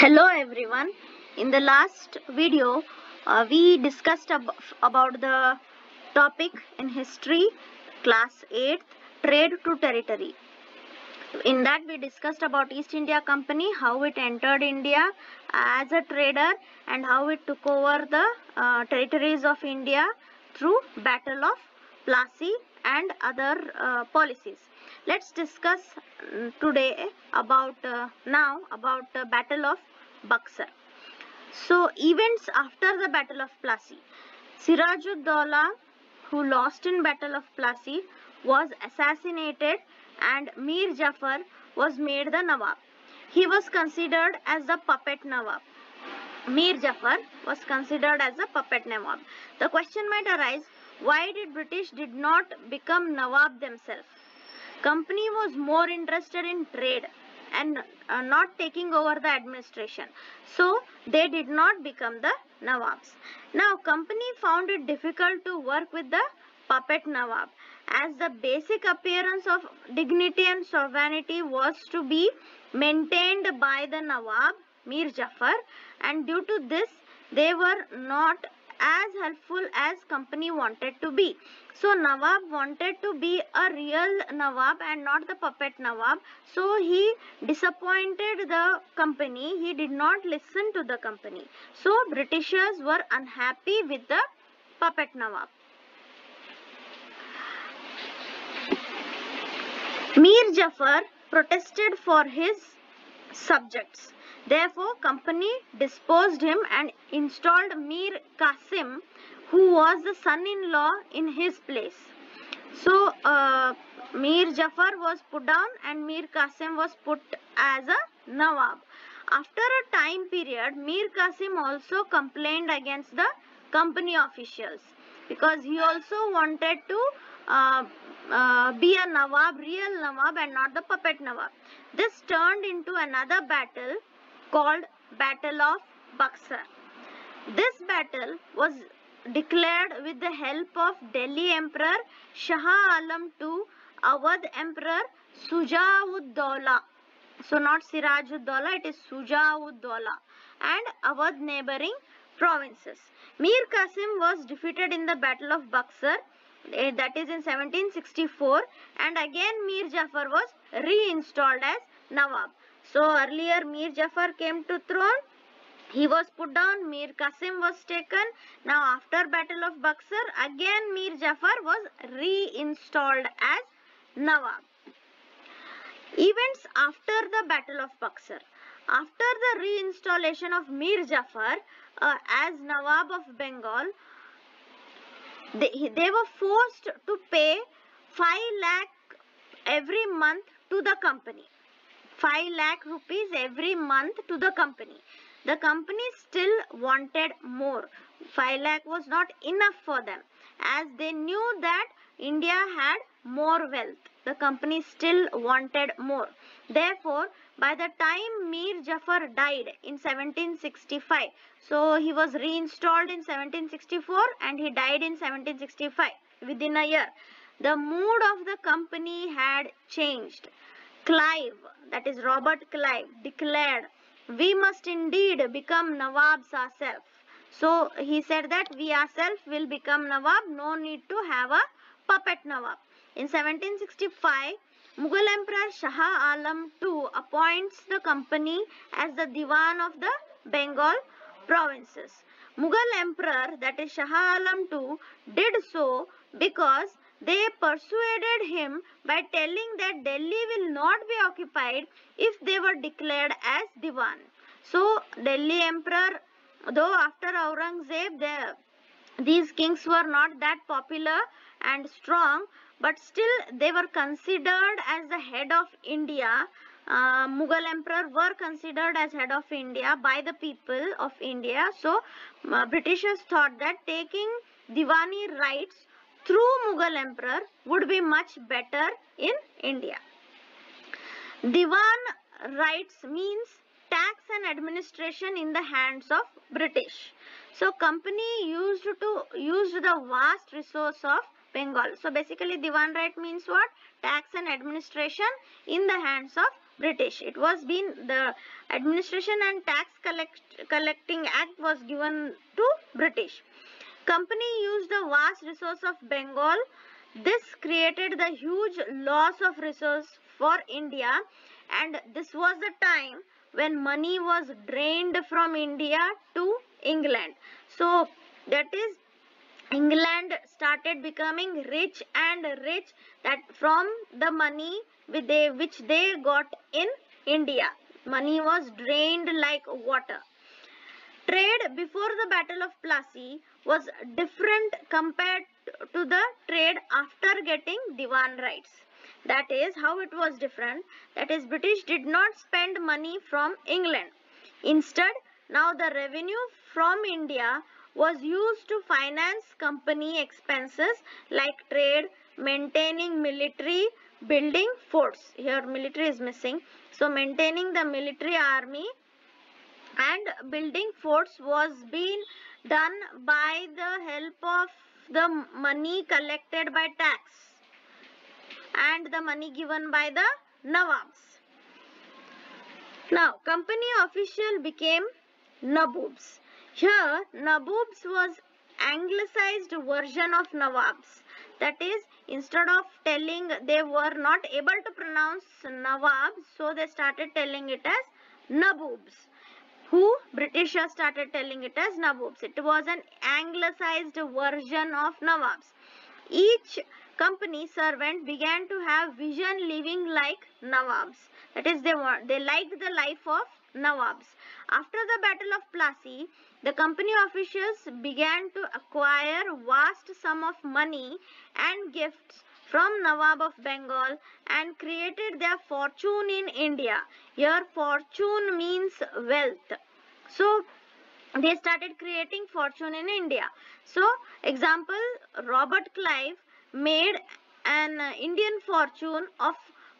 Hello everyone. In the last video, we discussed about the topic in history, class 8th, trade to territory. In that we discussed about East India Company, how it entered India as a trader and how it took over the territories of India through Battle of Plassey and other policies. Let's discuss today about about the Battle of Buxar. So events after the Battle of Plassey. Sirajud-Dowla, who lost in Battle of Plassey, was assassinated and Mir Jafar was made the Nawab. He was considered as the puppet Nawab. Mir Jafar was considered as a puppet Nawab. The question might arise, why did British did not become Nawab themselves? Company was more interested in trade and not taking over the administration. So they did not become the Nawabs. Now company found it difficult to work with the puppet Nawab, as the basic appearance of dignity and sovereignty was to be maintained by the Nawab, Mir Jafar, and due to this they were not as helpful as company wanted to be. So Nawab wanted to be a real Nawab and not the puppet Nawab. So he disappointed the company. He did not listen to the company. So Britishers were unhappy with the puppet Nawab. Mir Jafar protested for his subjects. Therefure, company disposed him and installed Mir Qasim, who was the son-in-law, in his place. So, Mir Jafar was put down and Mir Qasim was put as a Nawab. After a time period, Mir Qasim also complained against the company officials because he also wanted to be a Nawab, real Nawab, and not the puppet Nawab. This turned into another battle called Battle of Buxar. This battle was declared with the help of Delhi Emperor Shah Alam II, Awadh Emperor Sujah-ud-Dawla. So not Siraj-ud-Dawla, it is Sujah-ud-Dawla, and Awadh neighboring provinces. Mir Qasim was defeated in the Battle of Buxar, that is in 1764, and again Mir Jafar was reinstalled as Nawab. So earlier Mir Jafar came to throne, he was put down, Mir Qasim was taken. Now after Battle of Buxar, again Mir Jafar was reinstalled as Nawab. Events after the Battle of Buxar. After the reinstallation of Mir Jafar as Nawab of Bengal, they were forced to pay 5 lakh every month to the company. 5 lakh rupees every month to the company. The company still wanted more. 5 lakh was not enough for them, as they knew that India had more wealth. The company still wanted more. Therefore, by the time Mir Jafar died in 1765, so he was reinstalled in 1764 and he died in 1765, within a year, the mood of the company had changed. Clive, that is Robert Clive, declared, "We must indeed become Nawabs ourselves." So he said that we ourselves will become Nawab, no need to have a puppet Nawab. In 1765, Mughal Emperor Shah Alam II appoints the company as the Diwan of the Bengal provinces. Mughal Emperor, that is Shah Alam II, did so because they persuaded him by telling that Delhi will not be occupied if they were declared as Diwan. So Delhi Emperor, though after Aurangzeb, these kings were not that popular and strong, but still they were considered as the head of India. Mughal Emperor were considered as head of India by the people of India. So Britishers thought that taking Diwani rights through Mughal Emperor would be much better in India. Diwan rights means tax and administration in the hands of British. So company used the vast resource of Bengal. So basically Diwan right means what? Tax and administration in the hands of British. It was been the Administration and Tax Collecting Act was given to British. Company used the vast resource of Bengal. This created the huge loss of resource for India, and this was the time when money was drained from India to England. So that is, England started becoming rich and rich, that from the money which they got in India. Money was drained like water. Trade before the Battle of Plassey was different compared to the trade after getting Diwan rights. That is how it was different. That is, British did not spend money from England. Instead, now the revenue from India was used to finance company expenses like trade, maintaining military, building forts. Here military is missing. So maintaining the military army and building forts was being done by the help of the money collected by tax and the money given by the Nawabs. Now, company official became Naboobs. Here, Naboobs was anglicized version of Nawabs. That is, instead of telling, they were not able to pronounce Nawabs, so they started telling it as Naboobs. Who? Britishers started telling it as Naboobs. It was an anglicized version of Nawabs. Each company servant began to have vision living like Nawabs. That is, they liked the life of Nawabs. After the Battle of Plassey, the company officials began to acquire vast sum of money and gifts from Nawab of Bengal and created their fortune in India. Here fortune means wealth. So they started creating fortune in India. So example, Robert Clive made an Indian fortune of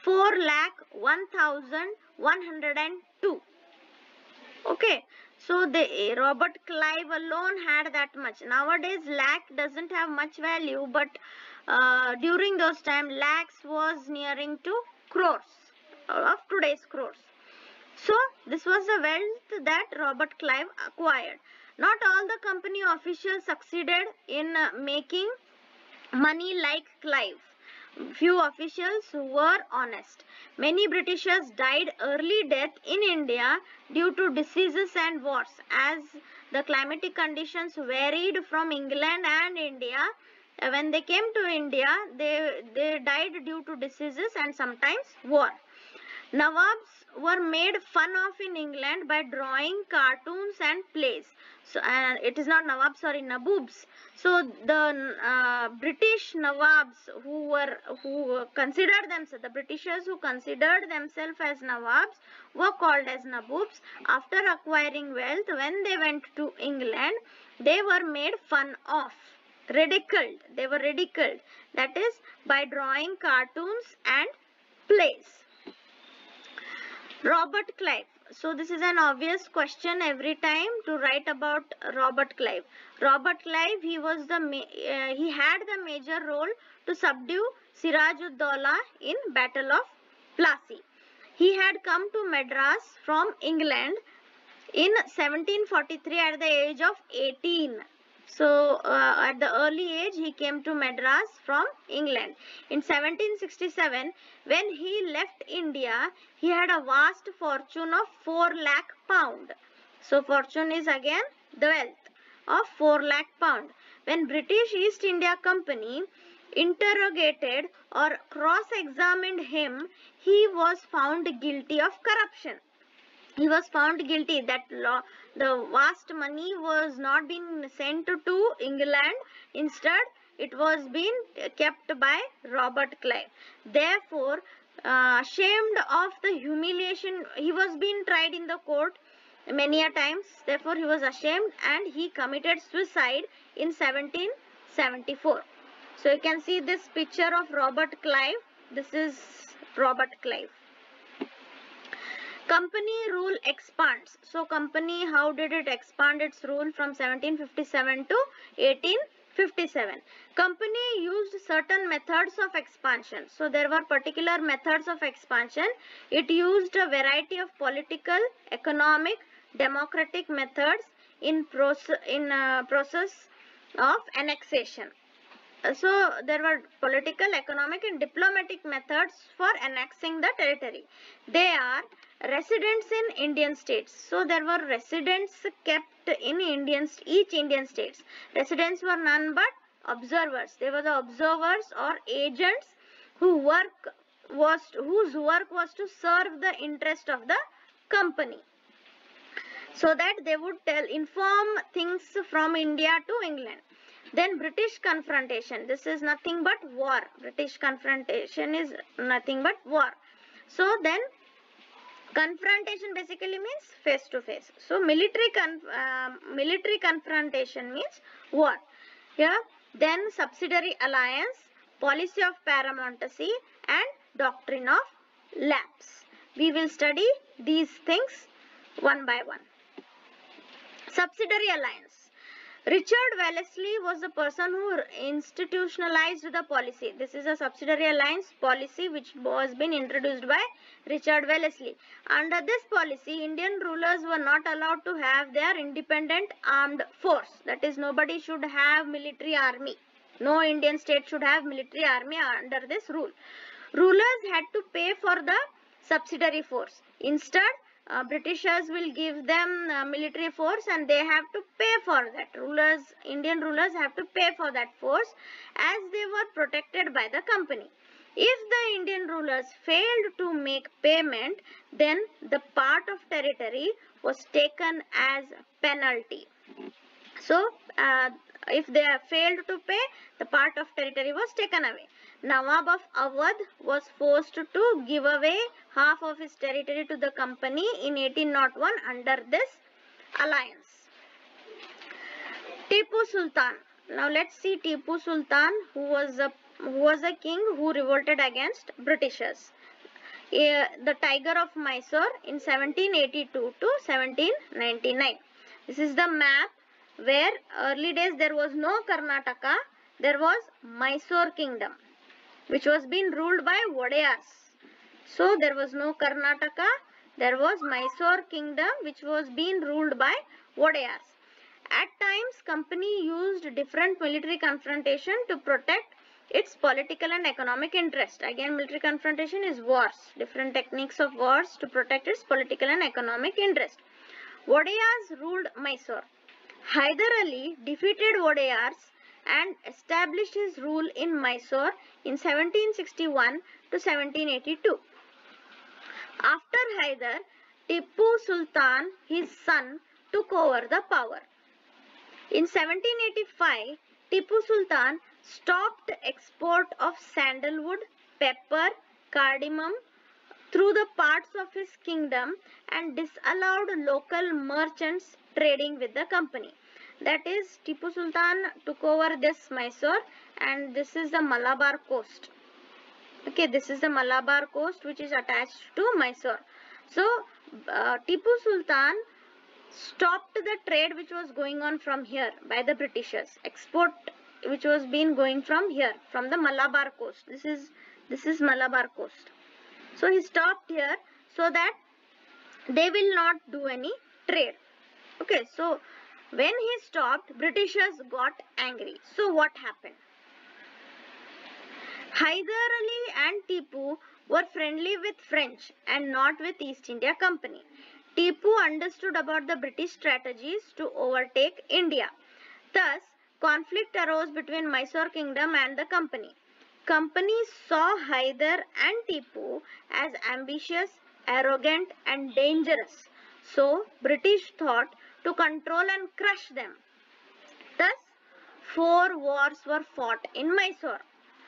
4,01,102. Okay, so the Robert Clive alone had that much. Nowadays lakh doesn't have much value, but during those time lakhs was nearing to crores of today's crores. So this was the wealth that Robert Clive acquired. Not all the company officials succeeded in making money like Clive. Few officials were honest. Many Britishers died early death in India due to diseases and wars. As the climatic conditions varied from England and India, when they came to India, they died due to diseases and sometimes war. Nawabs were made fun of in England by drawing cartoons and plays. So, it is not Nawab, sorry, Naboobs. So the British Nawabs who considered themselves, the Britishers who considered themselves as Nawabs were called as Naboobs. After acquiring wealth, when they went to England, they were made fun of, ridiculed. They were ridiculed. That is by drawing cartoons and plays. Robert Clive. So this is an obvious question every time to write about Robert Clive. Robert Clive, he had the major role to subdue Siraj-ud-Daulah in Battle of Plassey. He had come to Madras from England in 1743 at the age of 18. So at the early age he came to Madras from England. In 1767, when he left India, he had a vast fortune of 4 lakh pound. So fortune is again the wealth of 4 lakh pound. When British East India Company interrogated or cross-examined him, he was found guilty of corruption. He was found guilty that the vast money was not being sent to England. Instead, it was being kept by Robert Clive. Therefore, ashamed of the humiliation, he was being tried in the court many a times. Therefore, he was ashamed and he committed suicide in 1774. So, you can see this picture of Robert Clive. This is Robert Clive. Company rule expands. So company, how did it expand its rule from 1757 to 57. Company used certain methods of expansion. So there were particular methods of expansion. It used a variety of political, economic, democratic methods in process of annexation. So there were political, economic and diplomatic methods for annexing the territory. They are residents in Indian states. So there were residents kept in each Indian states. Residents were none but observers. They were the observers or agents whose work was to serve the interest of the company, so that they would inform things from India to England. Then British confrontation. This is nothing but war. British confrontation is nothing but war. So then confrontation basically means face to face. So military confrontation means war. Yeah. Then subsidiary alliance, policy of paramountcy and doctrine of lapse. We will study these things one by one. Subsidiary alliance. Richard Wellesley was the person who institutionalized the policy. This is a subsidiary alliance policy which was been introduced by Richard Wellesley. Under this policy, Indian rulers were not allowed to have their independent armed force. That is, nobody should have military army. No Indian state should have military army under this rule. Rulers had to pay for the subsidiary force. Instead, Britishers will give them military force and they have to pay for that. Indian rulers have to pay for that force as they were protected by the company. If the Indian rulers failed to make payment, then the part of territory was taken as penalty. So, if they have failed to pay, the part of territory was taken away. Nawab of Awadh was forced to give away half of his territory to the company in 1801 under this alliance. Tipu Sultan. Now let's see Tipu Sultan, who was a king who revolted against Britishers. The Tiger of Mysore in 1782 to 1799. This is the map where early days there was no Karnataka, there was Mysore kingdom, which was being ruled by Wadayars. So there was no Karnataka, there was Mysore kingdom which was being ruled by Wadayars. At times, company used different military confrontation to protect its political and economic interest. Again, military confrontation is wars, different techniques of wars to protect its political and economic interest. Wadayars ruled Mysore. Hyder Ali defeated Wadayars and established his rule in Mysore in 1761 to 1782. After Hyder, Tipu Sultan, his son, took over the power. In 1785, Tipu Sultan stopped export of sandalwood, pepper, cardamom through the parts of his kingdom and disallowed local merchants trading with the company. That is, Tipu Sultan took over this Mysore and this is the Malabar coast. Okay, this is the Malabar coast which is attached to Mysore. So, Tipu Sultan stopped the trade which was going on from here by the Britishers. Export which was been going from here, from the Malabar coast. This is Malabar coast. So, he stopped here so that they will not do any trade. Okay, so when he stopped, Britishers got angry. So what happened? Hyder Ali and Tipu were friendly with French and not with East India Company. Tipu understood about the British strategies to overtake India. Thus, conflict arose between Mysore Kingdom and the company. Company saw Hyder and Tipu as ambitious, arrogant and dangerous. So, British thought to control and crush them. Thus, 4 wars were fought in Mysore.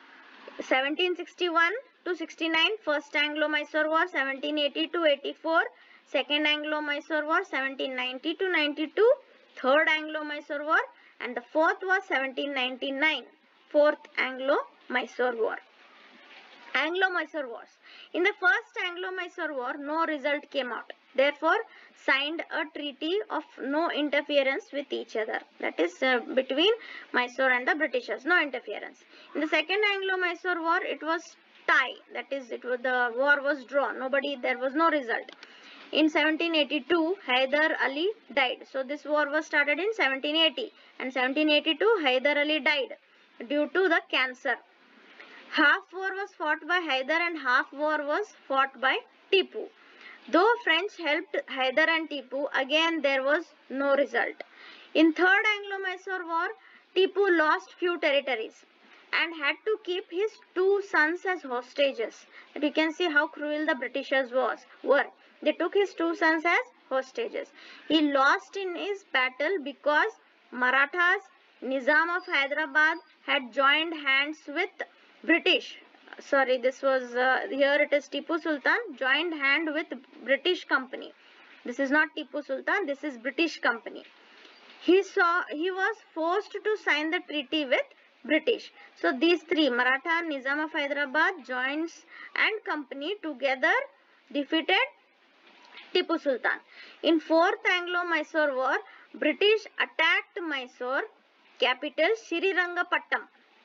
1761 to 69, First Anglo-Mysore War, 1780 to 84, Second Anglo-Mysore War, 1790 to 92, Third Anglo-Mysore War, and the fourth was 1799, Fourth Anglo-Mysore War. Anglo-Mysore Wars. In the First Anglo-Mysore War, no result came out. therefore signed a treaty of no interference with each other. That is between Mysore and the Britishers, no interference. In the second Anglo-Mysore war, it was tie. That is, the war was drawn. There was no result. In 1782, Hyder Ali died. So this war was started in 1780, and 1782 Hyder Ali died due to the cancer. Half war was fought by Hyder and half war was fought by Tipu. Though French helped Hyder and Tipu, again there was no result. In Third Anglo-Mysore War, Tipu lost few territories and had to keep his two sons as hostages. And you can see how cruel the Britishers were. They took his two sons as hostages. He lost in his battle because Marathas, Nizam of Hyderabad, had joined hands with British. Sorry, this was here it is Tipu Sultan joined hand with British company. This is not Tipu Sultan, this is British company. He was forced to sign the treaty with British. So these three, Maratha, Nizam of Hyderabad, joins and company together defeated Tipu Sultan. In Fourth Anglo-Mysore War, British attacked Mysore capital Srirangapattam,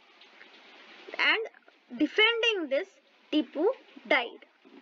and defending this, Tipu died.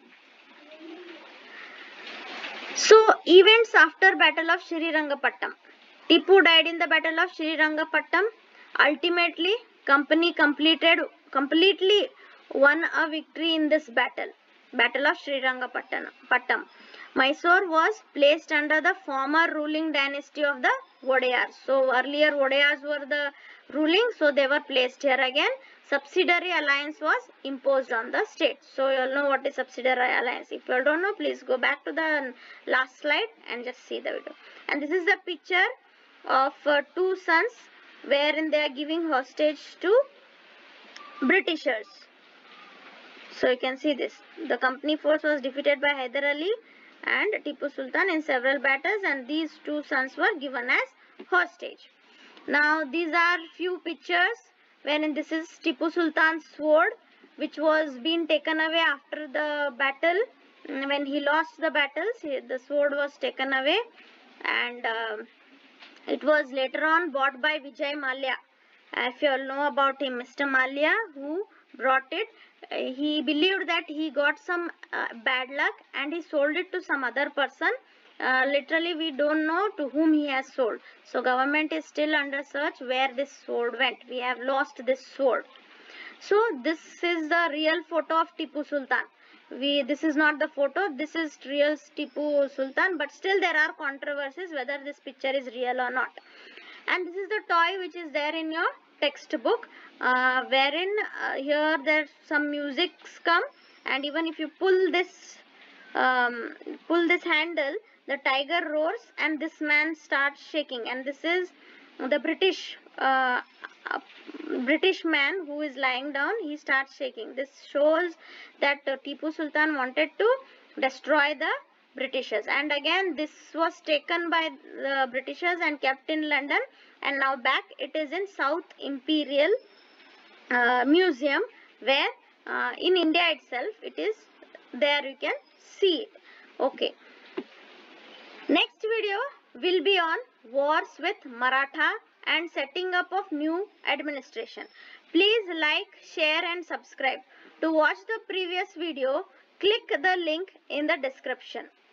So events after Battle of Srirangapattam. Tipu died in the Battle of Srirangapattam. Ultimately, company completely won a victory in this battle. Battle of Srirangapattam. Mysore was placed under the former ruling dynasty of the Wadayars. So earlier Wadayars were the ruling, so they were placed here again. Subsidiary alliance was imposed on the state. So you all know what is subsidiary alliance. If you all don't know, please go back to the last slide and just see the video. And this is the picture of two sons wherein they are giving hostage to Britishers. So you can see this. The company force was defeated by Hyder Ali and Tipu Sultan in several battles, and these two sons were given as hostage. Now these are few pictures wherein this is Tipu Sultan's sword, which was being taken away after the battle. When he lost the battles, the sword was taken away, and it was later on bought by Vijay Mallya. If you all know about him, Mr. Mallya, who brought it, he believed that he got some bad luck and he sold it to some other person. Literally we don't know to whom he has sold. So government is still under search where this sword went. We have lost this sword. So this is the real photo of Tipu Sultan. This is not the photo, this is real Tipu Sultan, but still there are controversies whether this picture is real or not. And this is the toy which is there in your textbook, wherein here there some musics come, and even if you pull this handle, the tiger roars and this man starts shaking, and this is the British man who is lying down. He starts shaking. This shows that Tipu Sultan wanted to destroy the Britishers, and again this was taken by the Britishers and kept in London, and now back it is in South Imperial Museum, where in India itself it is there, you can see it. Okay, next video will be on wars with Maratha and setting up of new administration. Please like, share and subscribe. To watch the previous video, click the link in the description.